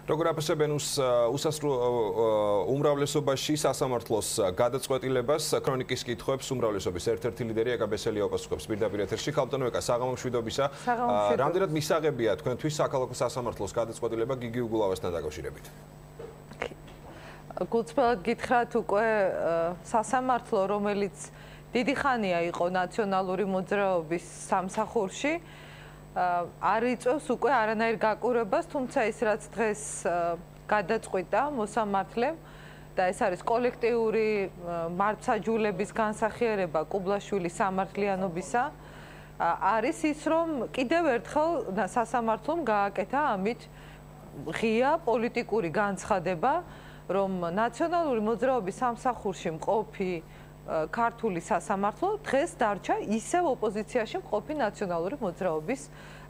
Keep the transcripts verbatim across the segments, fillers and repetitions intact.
როგორ აფასებენ უსასრულო უმრავლესობაში სასამართლოს გადაწყვეტილებას ქრონიკის კითხვებს უმრავლესობის ერთ-ერთი ლიდერი ეკაბესელი ოპოსკობს პირდაპირ ეთერში ქალბატონო ეკა საღამო მშვიდობისა რამდენად მისაღებია თქვენთვის საქალაქო სასამართლოს გადაწყვეტილება გიგი უგულავასთან დაკავშირებით გულწრფელად გითხრათ უკვე სასამართლო რომელიც დიდი ხანია იყო ნაციონალური მოძრაობის სამსახურში არ იწევს უკვე არანაირ გაკვირვებას, თუმცა ის რაც დღეს გადაწყვიტა მოსამართლემ და ეს არის კოლექტიური მართლმსაჯულების განსახიერება კუბლაშვილის სამართლიანობისა, არის ის რომ კიდევ ერთხელ სასამართლომ გააკეთა ამით ღია პოლიტიკური განცხადება, რომ ნაციონალური მოძრაობის სამსახურში მყოფი ქართული სასამართლო დღეს დარჩა ისევ ოპოზიციაში მყოფი ნაციონალური მოძრაობის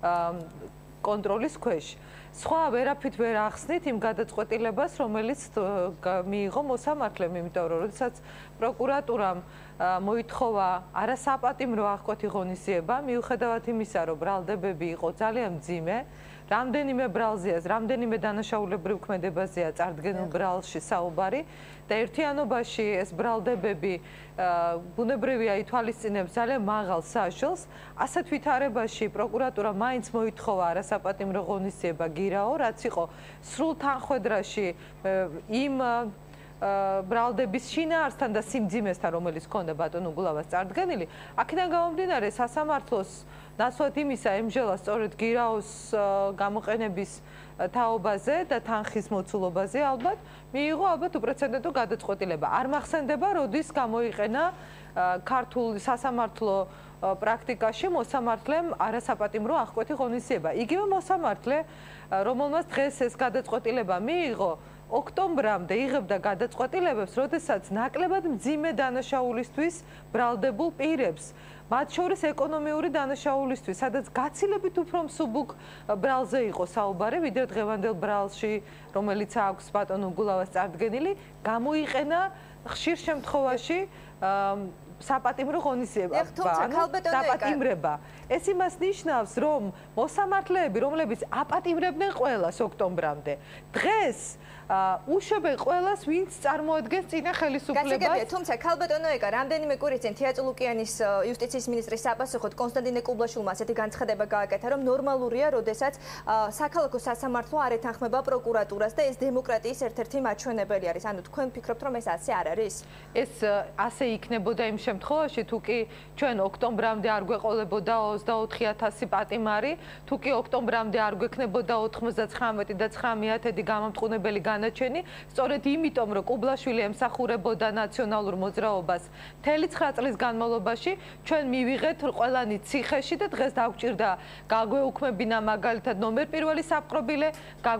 კონტროლის ქვეშ. სხვა ვერაფრით ვერ ახსნით იმ გადაწყვეტილებას, რომელიც მიიღო მოსამართლემ, იმიტომ რომ როდესაც პროკურატურამ მოითხოვა არასაპატიმრო აღკვეთი ღონისძიება, მიუხედავად იმისა, რომ ბრალდებები იყო ძალიან მძიმე, რამდენიმე ბრალზეა, რამდენიმე დანაშაულებრივ ქმედებაზეა წარდგენილ ბრალში საუბარი და ერთიანობაში ეს ბრალდებები ბუნებრივია ითვალისწინებს ძალიან მაღალ საშილს, ასეთ ვითარებაში პროკურატურა მაინც მოითხოვა არასაპატიმრო ღონისძიება გირაო, რაც იყო სრულ თანხwebdriverში იმ ბრალდების შინაარსთან და სიმძიმესთან, რომელიც ჰქონდა ბატონ უგულავას წარდგენილი, აქედან გამომდინარე სასამართლოს ნაცვლად იმისა ემჟელა სწორედ გირაოს გამოყენების თაობაზე და თანხის მოცულობაზე ალბათ მიიღო ალბათ უპრეცედენტო გადაწყვეტილება. არ მახსენდება, როდის გამოიყენა ქართულ სასამართლო პრაქტიკაში მოსამართლემ არასაპატიმრო აღკვეთი ღონისძიება. იგივე მოსამართლე, რომელმაც დღეს ეს გადაწყვეტილება მიიღო, ოქტომბრამდე იღებდა გადაწყვეტილებებს, როდესაც ნაკლებად მძიმე დანაშაულისთვის ბრალდებულ პირებს, მათ შორის ეკონომიური დანაშაულისთვის, სადაც გაცილებით უფრო მსუბუქ ბრალზე იყო საუბარი, ვიდრე დღევანდელ ბრალში, რომელიც აქვს ბატონ უგულავას წარდგენილი, გამოიყენა ხშირ შემთხვევაში საპატიმრო ღონისძიება, საპატიმრება. ეს იმას ნიშნავს, რომ მოსამართლეები, რომლებიც აპატიმრებდნენ ყველას ოქტომბრამდე, დღეს უშვებენ ყველას, ვინც წარმოადგენს წინა ხელისუფლებას. გასაგებია, თუმცა ქალბატონო ეკა, რამდენიმე კვირის წინ თეატრო ლუკიანის იუსტიციის მინისტრის საპასუხოდ კონსტანტინე კუბლაშვილმა ასეთი განცხადება გააკეთა, რომ ნორმალურია, როდესაც საქალაქო სასამართლო არ ეთანხმება პროკურატურას და ეს დემოკრატიის ერთ-ერთი მაჩვენებელი არის. ანუ თქვენ ფიქრობთ, რომ ეს ასე არ არის? ეს ასე იქნებოდა იმ შემთხვევაში, თუ კი ჩვენ ოქტომბრამდე არ გვეყოლებოდა ოცდაოთხი ათასი პატიმარი, თუ კი ოქტომბრამდე არ გვექნებოდა ოთხმოცდაცხრამეტი და ცხრამეტი გამამტყუნებელი განაჩენი, სწორედ იმიტომ, რომ კუბლაშვილი ემსახურებოდა ნაციონალურ მოძრაობას მთელი ცხრა წლის განმავლობაში, ჩვენ მივიღეთ ყველანი ციხეში და დღეს დაგვჭირდა გაგვეუქმებინა მაგალითად ნომერ პირველი საპყრობილე,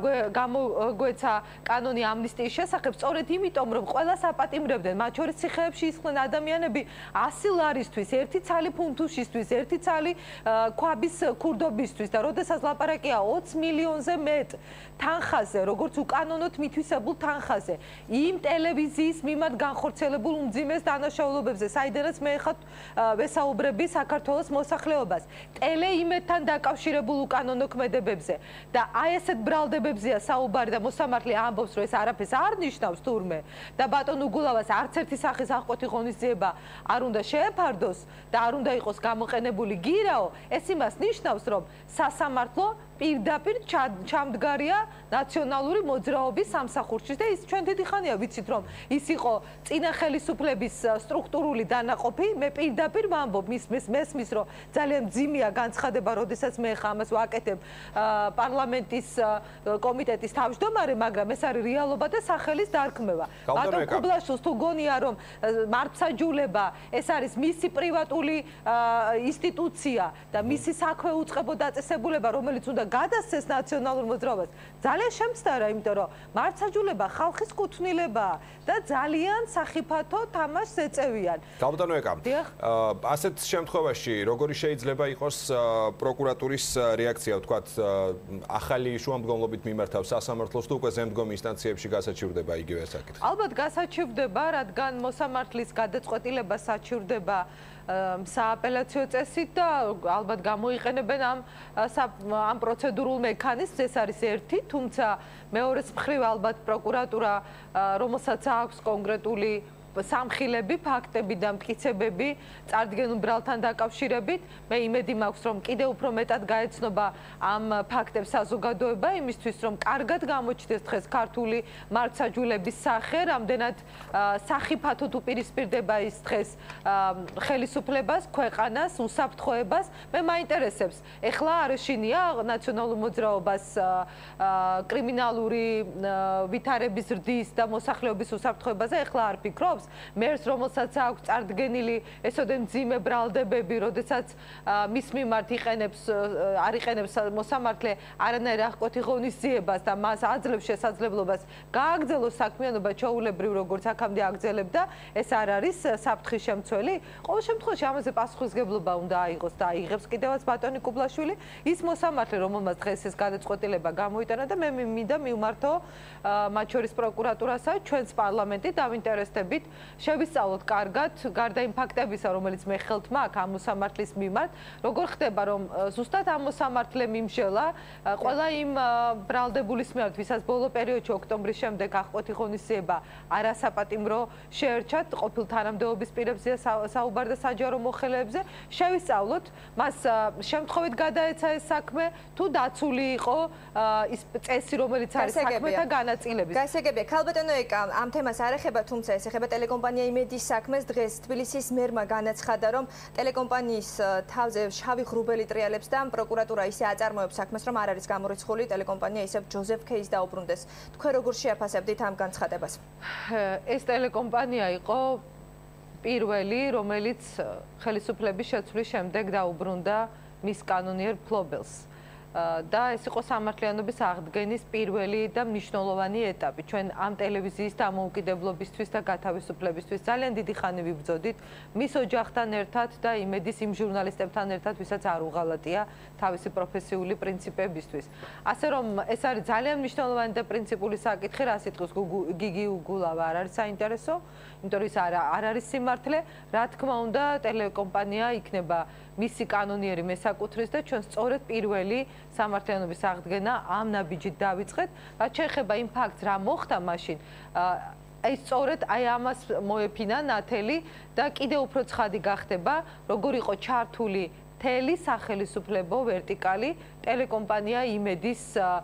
გამოგვეცა კანონი ამნისტიის შესახებ, სწორედ იმიტომ, რომ ყველას აპატიმრებდნენ, მათ შორის ციხეებში ისხდნენ ადამიანები ასი ლარისთვის, ერთი ცალი ფუნთუშისთვის, ერთი ცალი ქვაბის ქურდობისთვის და როდესაც ლაპარაკია ოცი მილიონზე მეტ თანხაზე, როგორც უკანონოდ მითვისებულ თანხაზე, იმ ტელევიზიის მიმართ განხორციელებულ უმძიმეს დანაშაულობებზე, საიდანაც მე ხარ ვესაუბრები საქართველოს მოსახლეობას, ტელეიმედთან დაკავშირებულ უკანონო ქმედებებზე და აი ესეთ ბრალდებებზეა საუბარი და მოსამართლე ამბობს, რომ ეს არაფერს არ ნიშნავს თურმე და ბატონ უგულავას არც ერთი სახის აღკვეთი ღონისძიება არ უნდა შეეფარდოს და არ უნდა იყოს გამოყენებული გირაო, ეს იმას ნიშნავს, რომ სასამართლო პირდაპირ ჩამდგარია ნაციონალური მოძრაობის სამსახურში და ის ჩვენ დიდი ხანია ვიცით, რომ ის იყო წინა ხელისუფლების სტრუქტურული დანაყოფი, მე პირდაპირ ვამბობ მის მესმის, რომ ძალიან მძიმეა განცხადება, როდესაც მე ხა ამას ვაკეთებ პარლამენტის კომიტეტის თავმჯდომარე, მაგრამ ეს არის რეალობა და სახელის დარქმევა. ბატონ კუბლაშვილს თუ გონია, რომ მართლმსაჯულება ეს არის მისი პრივატული ინსტიტუცია და მისი საქმე უწყებო დაწესებულება, რომელიც უნდა გადასცეს ნაციონალურ მოძრაობას, ძალიან შემცდარა, იმიტომ რომ მართლმსაჯულება ხალხის კუთვნილებაა და ძალიან სახიფათო თამაშს ეწევიან. ქალბატონო ეკა, ასეთ შემთხვევაში როგორი შეიძლება იყოს პროკურატურის რეაქცია, ვთქვათ, ახალი შუამდგომლობით მიმართავ სასამართლოს თუ უკვე ზემდგომ ინსტანციებში გასაჩივრდება იგივე საკითხი? ალბათ გასაჩივრდება, რადგან მოსამართლის გადაწყვეტილება საჩივრდება სააპელაციო წესით და ალბათ გამოიყენებენ ამ ამ პროცედურულ მექანიზმს, ეს არის ერთი, თუმცა მეორეს მხრივ ალბათ პროკურატურა, რომელსაც აქვს კონკრეტული სამხილები, ფაქტები და მტკიცებები წარდგენილ ბრალთან დაკავშირებით, მე იმედი მაქვს, რომ კიდევ უფრო მეტად გაეცნობა ამ ფაქტებს საზოგადოება, იმისთვის, რომ კარგად გამოჩნდეს დღეს ქართული მართლმსაჯულების სახე, რამდენად სახიფათოდ უპირისპირდება ის დღეს ხელისუფლებას, ქვეყანას, უსაფრთხოებას. მე მაინტერესებს, ეხლა არ ეშინია ნაციონალურ მოძრაობას კრიმინალური ვითარების ზრდის და მოსახლეობის უსაფრთხოებაზე, ეხლა არ ფიქრობს? მერს, რომელსაც აქვს წარდგენილი ესოდე მძიმე ბრალდებები, როდესაც მის მიმართ იყენებს არ იყენებს მოსამართლე არანაირ აღკვეთი ღონისძიებას და მას აძლევს შესაძლებლობას გააგრძელოს საქმიანობა ჩვეულებრივ, როგორც აქამდე აგრძელებდა, ეს არ არის საფრთხის შემცველი. ყოველ შემთხვევაში ამაზე პასუხისგებლობა უნდა აიღოს და აიღებს კიდევაც ბატონი კუბლაშვილი, ის მოსამართლე, რომელმაც დღეს ეს გადაწყვეტილება გამოიტანა და მე მინდა მივმართო მათ შორის პროკურატურასა, ჩვენს პარლამენტით დავინტერესდებით შევისწავლოთ კარგად, გარდა იმ ფაქტებისა, რომელიც მე ხელთ მაქვს ამ მოსამართლის მიმართ, როგორ ხდება, რომ ზუსტად ამ მოსამართლემ იმშელა ყველა იმ ბრალდებულის მიმართ, ვისაც ბოლო პერიოდში ოქტომბრის შემდეგ აღკვეთი ღონისძიება არასაპატიმრო შეერჩათ, ყოფილ თანამდებობის პირებზე საუბარ და საჯარო მოხელეებზე, შევისწავლოთ, მას შემთხვევით გადაეცა ეს საქმე, თუ დაცული იყო ის წესი, რომელიც არის საქმეთა განაწილების. გასაგებია, ქალბატონო ეკა, ამ თემას არ ეხება, თუმცა ეს ეხება ტელეკომპანია იმედის საქმეს. დღეს თბილისის მერმა განაცხადა, რომ ტელეკომპანიის თავზე შავი ღრუბელი ტრიალებს და პროკურატურა ისე აწარმოებს საქმეს, რომ არ არის გამორიცხული ტელეკომპანია ისევ ჯოზეფ ქეის დაუბრუნდეს. თქვენ როგორ შეაფასებდით ამ განცხადებას? ეს ტელეკომპანია იყო პირველი, რომელიც ხელისუფლების შეცვლის შემდეგ დაუბრუნდა მის კანონიერ ფლობელს. და ეს იყო სამართლიანობის აღდგენის პირველი და მნიშვნელოვანი ეტაპი. ჩვენ ამ ტელევიზიის დამოუკიდებლობისთვის და გათავისუფლებისთვის ძალიან დიდი ხანი ვიბრძოდით მის ოჯახთან ერთად და იმედის იმ ჟურნალისტებთან ერთად, ვისაც არ უღალატია თავისი პროფესიული პრინციპებისთვის. ასე რომ ეს არის ძალიან მნიშვნელოვანი და პრინციპული საკითხი, რა სიტყვის გიგი უგულავა არ არის საინტერესო, იმიტომ რომ ის არ არის სიმართლე. რა თქმა უნდა, ტელეკომპანია იქნება მისი კანონიერი მესაკუთრის და ჩვენ სწორედ პირველი სამართლიანობის აღდგენა ამ ნაბიჯით დავიწყეთ. რაც შეეხება იმ ფაქტს, რა მოხდა მაშინ, აი სწორედ აი ამას მოეფინა ნათელი და კიდევ უფრო ცხადი გახდება, როგორ იყო ჩართული მთელი სახელისუფლებო ვერტიკალი ტელეკომპანია იმედის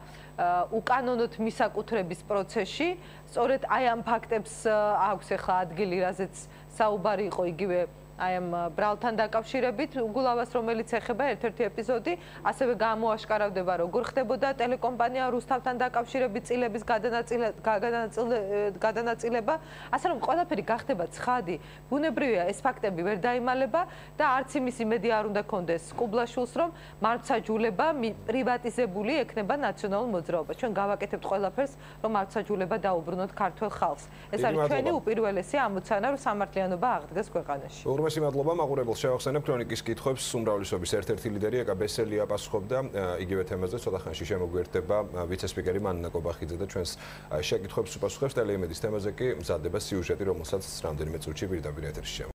უკანონოდ მისაკუთრების პროცესში. სწორედ აი ამ ფაქტებს აქვს ახლა ადგილი, რაზეც საუბარი იყო იგივე აი ამ ბრალთან დაკავშირებით, უგულავას, რომელიც ეხება ერთ-ერთი ეპიზოდი, ასევე გამოაშკარავდება, როგორ ხდებოდა ტელეკომპანია რუსთავთან დაკავშირებით წილების გადანაწილება, ასე რომ ყველაფერი გახდება ცხადი. ბუნებრივია, ეს ფაქტები ვერ დაიმალება და არც იმის იმედი არ უნდა კონდეს კუბლაშვილს, რომ მართლმსაჯულება პრივატიზებული ექნება ნაციონალურ მოძრაობას. ჩვენ გავაკეთებთ ყველაფერს, რომ მართლმსაჯულება დაუბრუნოთ ქართულ ხალხს. ეს არის ჩვენი უპირველესი ამოცანა, რომ სამართლიანობა აღდგეს ქვეყანაში. უმრავლესი მადლობა მაყურებელს შევახსენებ ქრონიკის კითხვებს. უმრავლესობის ერთ-ერთი ლიდერი ეკა ბესელია პასუხობდა იგივე თემაზე. ცოტა ხანში შემოგვიერთდება ვიცე-სპიკერი მანინა კობახიძე და ჩვენს შეკითხვებს უპასუხებს. ტელეიმედის თემაზე კი მზადდება სიუჟეტი, რომელსაც რამდენიმე წუთში პირდაპირ ეთერში